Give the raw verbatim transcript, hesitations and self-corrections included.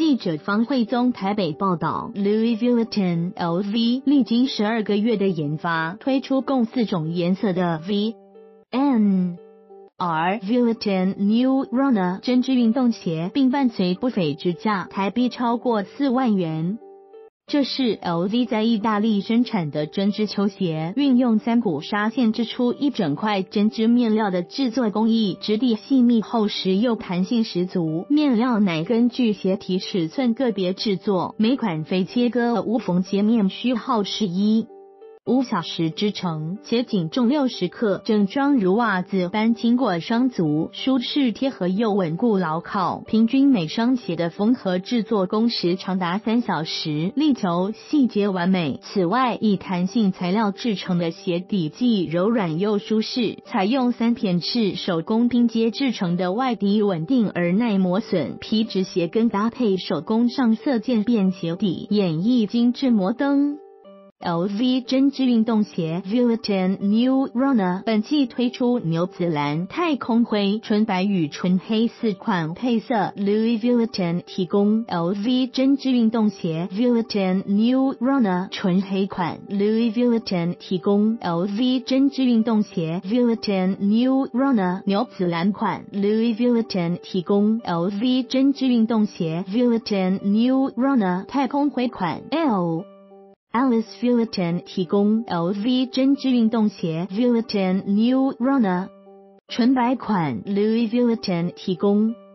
记者方慧宗台北报道 ，Louis Vuitton L V 历经十二个月的研发，推出共四种颜色的 V N R Vuitton New Runner 针织运动鞋，并伴随不菲之价，台币超过四万元。这是 L V 在意大利生产的针织球鞋，运用三股纱线织出一整块针织面料的制作工艺，质地细密厚实又弹性十足，面料乃根据鞋体尺寸个别制作，每款非切割无缝接面，需耗时一五小时织成，且仅重六十克，整装如袜子般经过双足，舒适贴合又稳固牢靠。平均每双鞋的缝合制作工时长达三小时，力求细节完美。此外，以弹性材料制成的鞋底既柔软又舒适，采用三片式手工拼接制成的外底稳定而耐磨损皮质鞋跟搭配手工上色渐变鞋底，演绎精致摩登。L V 针织运动鞋 Vuitton New Runner 本季推出牛紫蓝、太空灰、纯白与纯黑四款配色。Louis Vuitton 提供 L V 针织运动鞋 Vuitton New Runner 纯黑款。Louis Vuitton 提供 L V 针织运动鞋 Vuitton New Runner 牛紫蓝款。Louis Vuitton 提供 L V 针织运动鞋 Vuitton New Runner 太空灰款。L Alice Vuitton 提供 L V 针织运动鞋 Vuitton New Runner 纯白款。Louis Vuitton 提供